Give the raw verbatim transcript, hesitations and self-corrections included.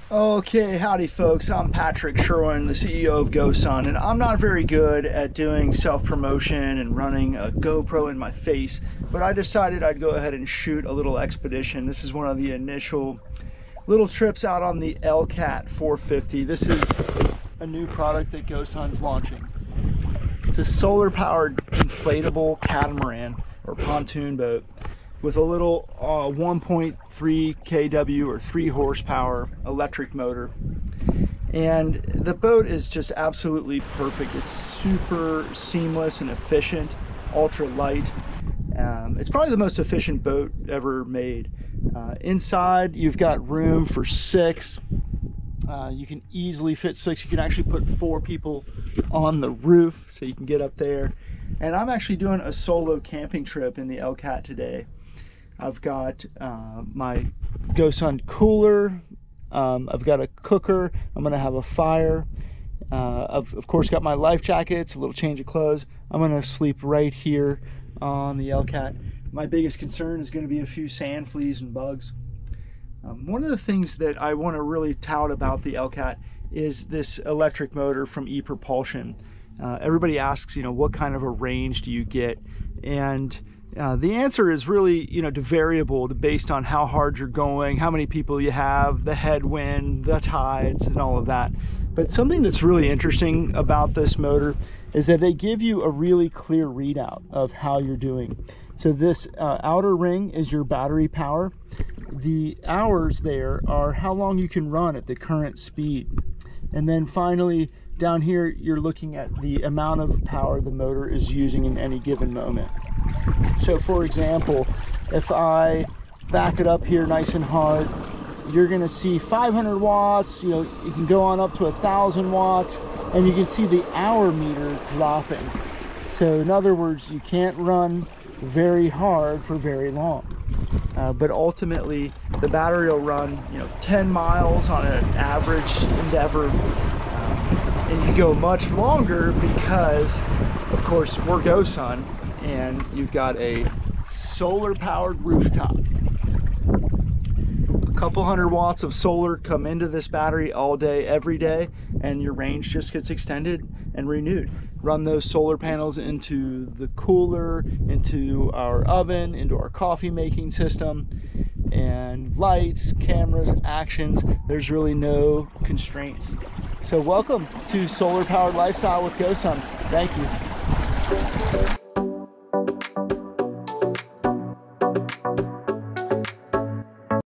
Okay, howdy folks, I'm Patrick Sherwin, the C E O of GoSun, and I'm not very good at doing self-promotion and running a GoPro in my face, but I decided I'd go ahead and shoot a little expedition. This is one of the initial little trips out on the Elcat four fifty. This is a new product that GoSun's launching. It's a solar-powered inflatable catamaran or pontoon boat with a little uh, one point three kilowatt or three horsepower electric motor. And the boat is just absolutely perfect. It's super seamless and efficient, ultra light. Um, it's probably the most efficient boat ever made. Uh, inside, you've got room for six. Uh, you can easily fit six. You can actually put four people on the roof, so you can get up there. And I'm actually doing a solo camping trip in the Elcat today. I've got uh, my GoSun cooler, um, I've got a cooker, I'm gonna have a fire, uh, I've of course got my life jackets, a little change of clothes. I'm gonna sleep right here on the Elcat. My biggest concern is gonna be a few sand fleas and bugs. Um, one of the things that I wanna really tout about the Elcat is this electric motor from ePropulsion. Uh, everybody asks, you know, what kind of a range do you get? And Uh, the answer is really, you know, variable based on how hard you're going, how many people you have, the headwind, the tides, and all of that. But something that's really interesting about this motor is that they give you a really clear readout of how you're doing. So this uh, outer ring is your battery power. The hours there are how long you can run at the current speed. And then finally, down here, you're looking at the amount of power the motor is using in any given moment. So for example, if I back it up here nice and hard, you're gonna see five hundred watts, you know, you can go on up to a thousand watts, and you can see the hour meter dropping. So in other words, you can't run very hard for very long. Uh, but ultimately, the battery will run, you know, ten miles on an average endeavor. And you go much longer because, of course, we're GoSun, and you've got a solar-powered rooftop. A couple hundred watts of solar come into this battery all day, every day, and your range just gets extended and renewed. Run those solar panels into the cooler, into our oven, into our coffee making system, and lights, cameras, actions. There's really no constraints. So welcome to Solar Powered Lifestyle with GoSun. Thank you.